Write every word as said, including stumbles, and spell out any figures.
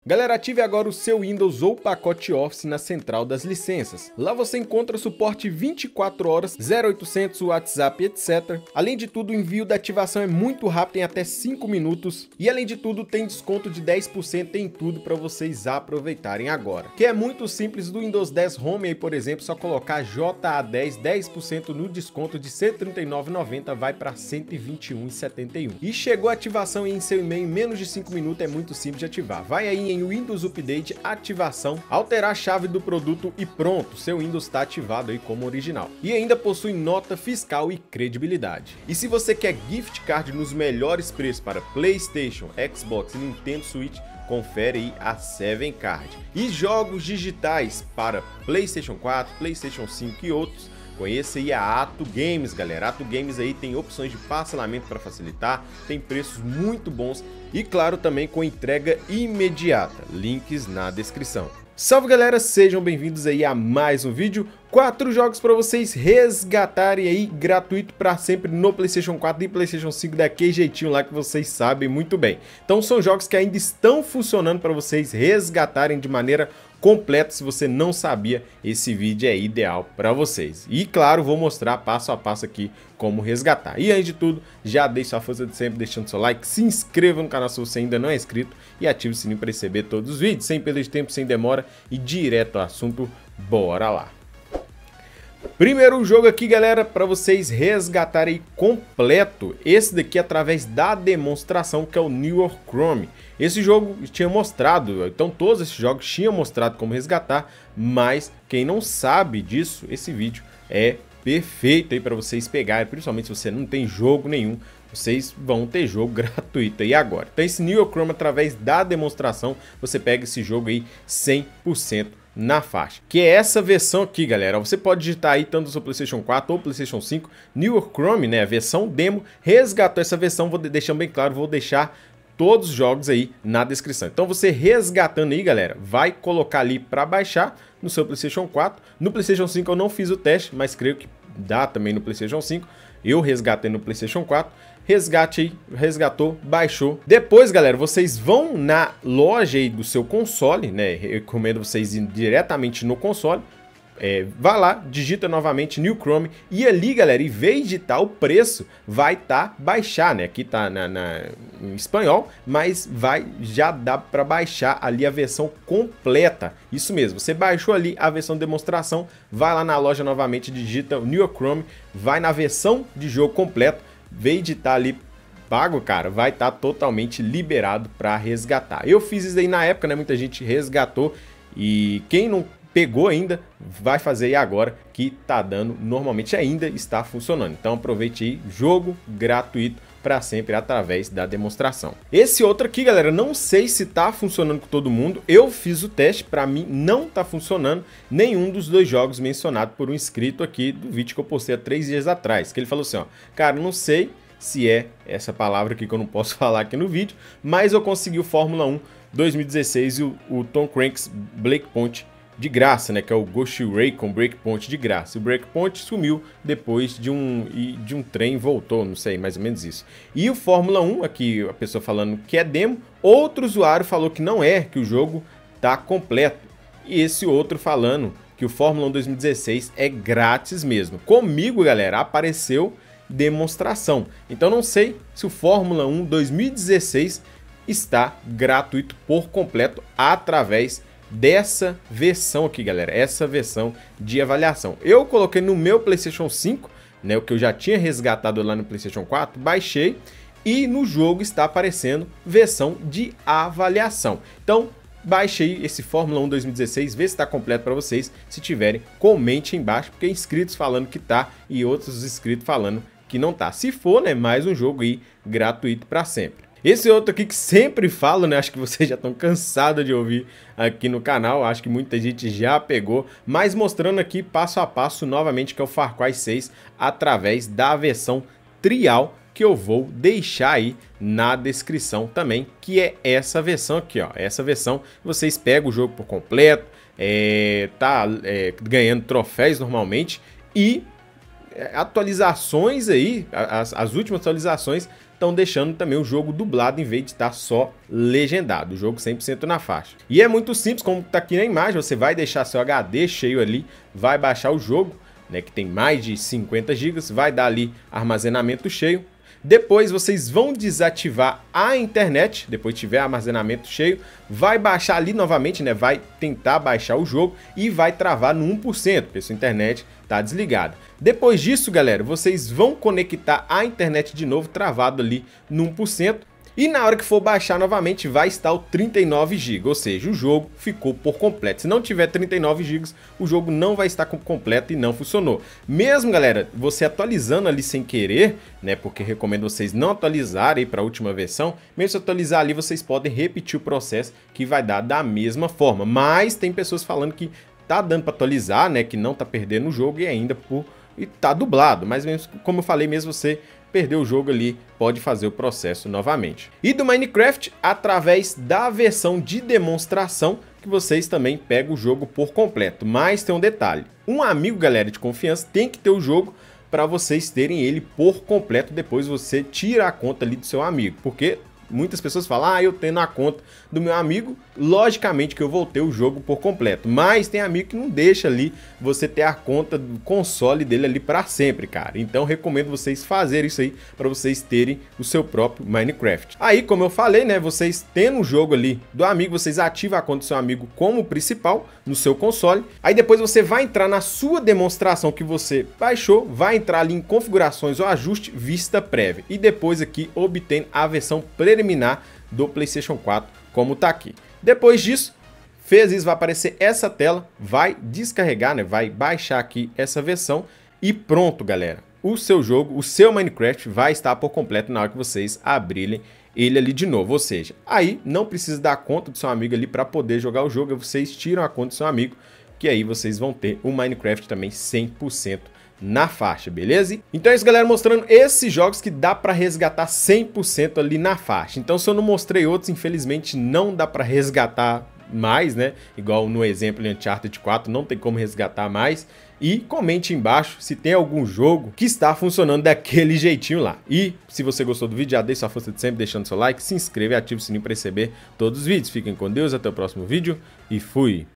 Galera, ative agora o seu Windows ou pacote Office na central das licenças. Lá você encontra suporte vinte e quatro horas, zero oitocentos, WhatsApp, etcétera. Além de tudo, o envio da ativação é muito rápido, em até cinco minutos. E além de tudo, tem desconto de dez por cento em tudo para vocês aproveitarem agora. Que é muito simples, do Windows dez Home aí, por exemplo, só colocar J A dez, dez por cento no desconto de cento e trinta e nove reais e noventa centavos, vai para cento e vinte e um reais e setenta e um centavos. E chegou a ativação em seu e-mail em menos de cinco minutos, é muito simples de ativar. Vai aí em Windows Update, ativação, alterar a chave do produto e pronto, seu Windows está ativado aí como original. E ainda possui nota fiscal e credibilidade. E se você quer gift card nos melhores preços para PlayStation, Xbox e Nintendo Switch, confere aí a Seven Card. E jogos digitais para PlayStation quatro, PlayStation cinco e outros, conheça aí a Ato Games, galera. Ato Games aí tem opções de parcelamento para facilitar, tem preços muito bons e, claro, também com entrega imediata. Links na descrição. Salve, galera, sejam bem-vindos aí a mais um vídeo. Quatro jogos para vocês resgatarem aí gratuito para sempre no PlayStation quatro e PlayStation cinco, daquele jeitinho lá que vocês sabem muito bem. Então são jogos que ainda estão funcionando para vocês resgatarem de maneira completa. Se você não sabia, esse vídeo é ideal para vocês. E claro, vou mostrar passo a passo aqui como resgatar. E antes de tudo, já deixa a força de sempre deixando seu like, se inscreva no canal se você ainda não é inscrito e ative o sininho para receber todos os vídeos, sem perda de tempo, sem demora e direto ao assunto. Bora lá! Primeiro jogo aqui, galera, para vocês resgatarem completo. Esse daqui através da demonstração, que é o New York Chrome. Esse jogo tinha mostrado, então todos esses jogos tinham mostrado como resgatar, mas quem não sabe disso, esse vídeo é perfeito aí para vocês pegarem, principalmente se você não tem jogo nenhum, vocês vão ter jogo gratuito aí agora. Então esse New York Chrome, através da demonstração, você pega esse jogo aí cem por cento na faixa, que é essa versão aqui, galera. Você pode digitar aí tanto no seu PlayStation quatro ou PlayStation cinco, New York Chrome, né, a versão demo, resgatou essa versão, vou deixar bem claro, vou deixar todos os jogos aí na descrição. Então você resgatando aí, galera, vai colocar ali para baixar no seu PlayStation quatro. No PlayStation cinco eu não fiz o teste, mas creio que dá também no PlayStation cinco. Eu resgatei no PlayStation quatro. Resgate aí, resgatou, baixou. Depois, galera, vocês vão na loja aí do seu console, né? Eu recomendo vocês irem diretamente no console. É, vai lá, digita novamente New Chrome e ali, galera, em vez de estar o preço, vai estar tá baixar, né? Aqui tá na, na, em espanhol, mas vai já dá para baixar ali a versão completa. Isso mesmo, você baixou ali a versão de demonstração, vai lá na loja novamente, digita o New Chrome, vai na versão de jogo completo, vem de estar ali pago, cara, vai estar tá totalmente liberado para resgatar. Eu fiz isso aí na época, né? Muita gente resgatou e quem não pegou ainda, vai fazer aí agora que tá dando, normalmente ainda está funcionando. Então aproveite aí, jogo gratuito para sempre através da demonstração. Esse outro aqui, galera, não sei se tá funcionando com todo mundo. Eu fiz o teste, para mim não tá funcionando nenhum dos dois jogos mencionados por um inscrito aqui do vídeo que eu postei há três dias atrás, que ele falou assim, ó, cara, não sei se é essa palavra aqui que eu não posso falar aqui no vídeo, mas eu consegui o Fórmula um dois mil e dezesseis e o, o Tom Cruise Breakpoint de graça, né, que é o Ghost Recon Breakpoint de graça. O Breakpoint sumiu depois de um, de um trem, voltou, não sei, mais ou menos isso. E o Fórmula um, aqui a pessoa falando que é demo, outro usuário falou que não é, que o jogo tá completo. E esse outro falando que o Fórmula um dois mil e dezesseis é grátis mesmo. Comigo, galera, apareceu demonstração. Então não sei se o Fórmula um dois mil e dezesseis está gratuito por completo através dessa versão aqui, galera, essa versão de avaliação. Eu coloquei no meu PlayStation cinco, né, o que eu já tinha resgatado lá no PlayStation quatro, baixei e no jogo está aparecendo versão de avaliação. Então, baixei esse Fórmula um dois mil e dezesseis, vê se está completo para vocês. Se tiverem, comente embaixo, porque inscritos falando que tá e outros inscritos falando que não tá. Se for, né, mais um jogo aí gratuito para sempre. Esse outro aqui que sempre falo, né? Acho que vocês já estão cansados de ouvir aqui no canal. Acho que muita gente já pegou. Mas mostrando aqui passo a passo novamente, que é o Far Cry seis, através da versão trial, que eu vou deixar aí na descrição também, que é essa versão aqui, ó. Essa versão, vocês pegam o jogo por completo, é, tá é, ganhando troféus normalmente e atualizações aí, as, as últimas atualizações estão deixando também o jogo dublado em vez de estar só legendado, o jogo cem por cento na faixa. E é muito simples, como está aqui na imagem, você vai deixar seu H D cheio ali, vai baixar o jogo, né, que tem mais de cinquenta gigas, vai dar ali armazenamento cheio. Depois vocês vão desativar a internet, depois tiver armazenamento cheio, vai baixar ali novamente, né? Vai tentar baixar o jogo e vai travar no um por cento, porque sua internet está desligada. Depois disso, galera, vocês vão conectar a internet de novo, travado ali no um por cento. E na hora que for baixar novamente vai estar o trinta e nove gigas, ou seja, o jogo ficou por completo. Se não tiver trinta e nove gigas, o jogo não vai estar completo e não funcionou. Mesmo, galera, você atualizando ali sem querer, né, porque recomendo vocês não atualizarem para a última versão, mesmo se atualizar ali, vocês podem repetir o processo que vai dar da mesma forma. Mas tem pessoas falando que tá dando para atualizar, né, que não tá perdendo o jogo e ainda por e tá dublado, mas mesmo, como eu falei, mesmo você perder o jogo ali, pode fazer o processo novamente. E do Minecraft, através da versão de demonstração, que vocês também pegam o jogo por completo. Mas tem um detalhe, um amigo, galera, de confiança tem que ter o jogo para vocês terem ele por completo, depois você tira a conta ali do seu amigo, porque muitas pessoas falam, ah, eu tenho na conta do meu amigo, logicamente que eu vou ter o jogo por completo, mas tem amigo que não deixa ali você ter a conta do console dele ali para sempre, cara. Então recomendo vocês fazerem isso aí para vocês terem o seu próprio Minecraft. Aí, como eu falei, né, vocês tendo o jogo ali do amigo, vocês ativam a conta do seu amigo como principal no seu console. Aí depois você vai entrar na sua demonstração que você baixou, vai entrar ali em configurações ou ajuste, vista prévia, e depois aqui obtém a versão preliminar do PlayStation quatro, como tá aqui. Depois disso, fez isso, vai aparecer essa tela, vai descarregar, né? Vai baixar aqui essa versão e pronto, galera. O seu jogo, o seu Minecraft vai estar por completo na hora que vocês abrirem ele ali de novo. Ou seja, aí não precisa dar conta do seu amigo ali para poder jogar o jogo, vocês tiram a conta do seu amigo, que aí vocês vão ter o Minecraft também cem por cento na faixa, beleza? Então é isso, galera, mostrando esses jogos que dá para resgatar cem por cento ali na faixa. Então se eu não mostrei outros, infelizmente não dá para resgatar mais, né? Igual no exemplo de Uncharted quatro, não tem como resgatar mais. E comente embaixo se tem algum jogo que está funcionando daquele jeitinho lá. E se você gostou do vídeo, já deixa sua força de sempre deixando seu like, se inscreva e ative o sininho para receber todos os vídeos. Fiquem com Deus, até o próximo vídeo e fui!